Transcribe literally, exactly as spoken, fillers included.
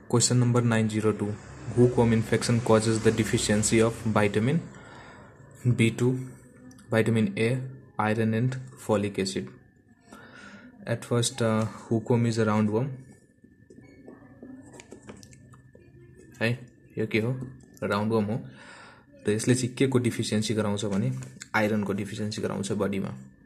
Question number nine zero two. Hookworm infection causes the deficiency of vitamin B two, vitamin A, iron and folic acid. At first, uh, hookworm is a roundworm. है यो के हो राउन्डवर्म हो। त यसले चाहिँ के को डिफिसियन्सी गराउँछ भने आइरन को डिफिसियन्सी गराउँछ बडीमा।